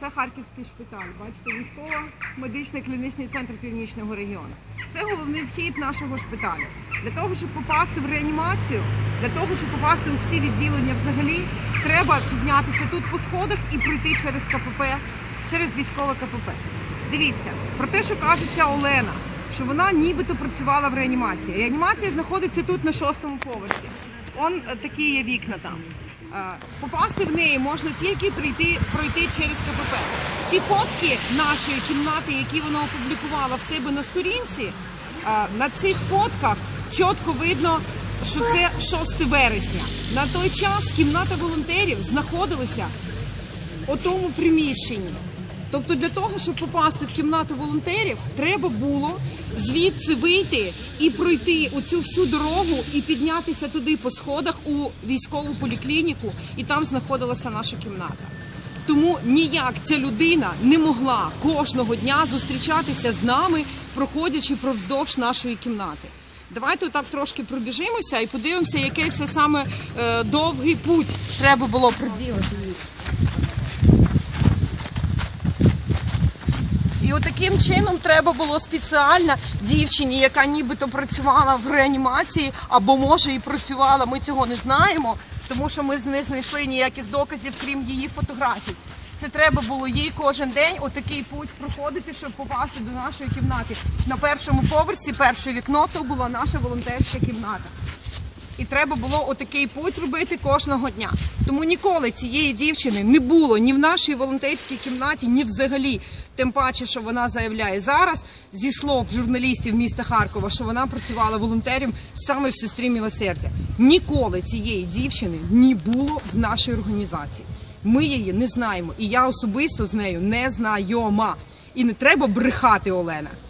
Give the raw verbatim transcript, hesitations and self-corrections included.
Це Харківський шпиталь. Бачите, військово-медичний клінічний центр Північного регіону. Це головний вхід нашого шпиталю. Для того, щоб попасти в реанімацію, для того, щоб попасти у всі відділення взагалі, треба піднятися тут по сходах і пройти через КПП, через військове КПП. Дивіться, про те, що каже ця Олена, що вона нібито працювала в реанімації. Реанімація знаходиться тут на шостому поверсі. Он такі є вікна там. Попасти в неї можна тільки прийти, пройти через КПП. Ці фотки нашої кімнати, які вона опублікувала в себе на сторінці, на цих фотках чітко видно, що це шосте вересня. На той час кімната волонтерів знаходилася у тому приміщенні. Тобто для того, щоб попасти в кімнату волонтерів, треба було звідси вийти і пройти оцю всю дорогу і піднятися туди по сходах у військову поліклініку, і там знаходилася наша кімната. Тому ніяк ця людина не могла кожного дня зустрічатися з нами, проходячи повздовж нашої кімнати. Давайте отак трошки пробіжимося і подивимося, який це саме е, довгий путь треба було проділити. І отаким чином треба було спеціально дівчині, яка нібито працювала в реанімації, або може і працювала, ми цього не знаємо, тому що ми не знайшли ніяких доказів, крім її фотографій. Це треба було їй кожен день отакий путь проходити, щоб попасти до нашої кімнати. На першому поверсі, перше вікно, то була наша волонтерська кімната. І треба було отакий путь робити кожного дня. Тому ніколи цієї дівчини не було ні в нашій волонтерській кімнаті, ні взагалі. Тим паче, що вона заявляє зараз, зі слов журналістів міста Харкова, що вона працювала волонтером саме в «Сестрі милосердя». Ніколи цієї дівчини не було в нашій організації. Ми її не знаємо. І я особисто з нею не знайома. І не треба брехати, Олена.